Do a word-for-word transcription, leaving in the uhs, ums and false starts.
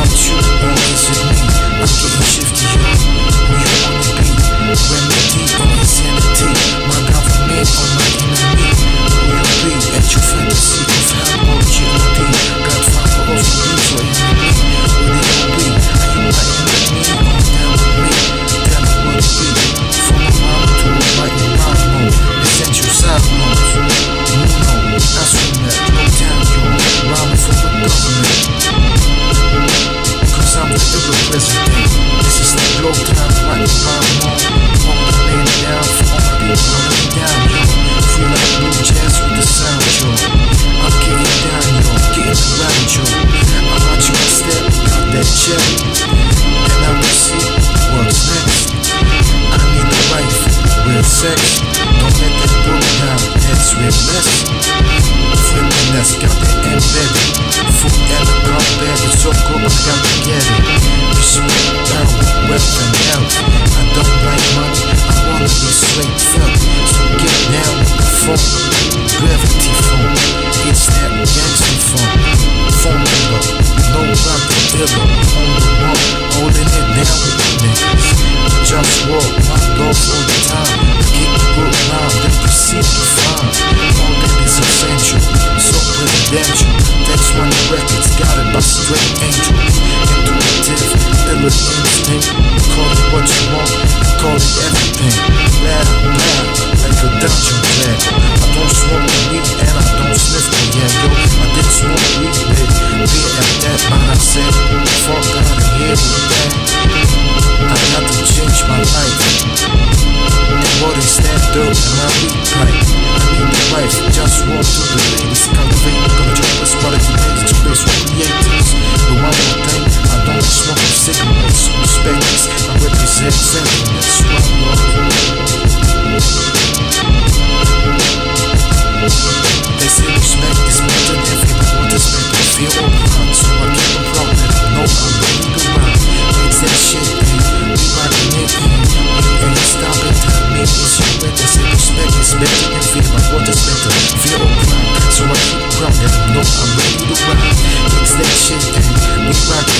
with you or is it me? I'm getting shifty, yo. Who you wanna be? Remedy or insanity? My government or my enemy? Who you be? At your fantasy of how old you will be? Godfather of the beats or enemy? Who they gon' be? Are you my enemy or down with me? Tell me what it be. From a mom to a right and rhyme mode. Essential side modes. You know, that's when that no down, yo. Rhyming for the government. Cause I'm the ever president. This is the glow time, right and rhyme mode. Hold the man down for all my people holding down, yo. Free like blue jazz with the sound, yo. I'm getting down, yo. Getting around, yo. I'm watching my step, got that check. And I will see what's next. I need a wife, real sex. Don't let that book down, that's real mess. Friendliness, got that embedded. Food and a combat, it's so cool, I got to get it. Respect, power, wealth and health. I don't like money, I wanna be straight felt. So get down with the phone, gravity phone. It's that gangster phone. Phone number, no rock or pillow. On the wall, holding it down with the niggas. JustWar, OneLove all the time. Keep the good line, then proceed to find. All that is essential, so presidential. That's one records, got it by straight angel. Intuitive, iller instinct. Call it what you want, call it everything. Loud, loud, like a dungeon player. I don't smoke the weed and I don't sniff the yeah, yo. I did smoke weed, but beer at that, but I said, fuck out of here with that. I got to change my life. And what is that dope in my weed pipe? I need a wife, just walk to the ladies. Cultivate, gonna join us, quality ladies to place with creators. But one more thing, I don't smoke cigarettes. Respect this, I represent friendliness. One love. They say respect is better than feeling what is meant to feel overrun. So I keep them wrong, let them know I'm ready to run. It's that shit, man. We rockin' it, man. We ain't stopping. Tell me it's you, man. They say respect is better than feeling what is meant to feel overrun. So I keep them wrong, let them know I'm ready to run. It's that shit, man. We rockin'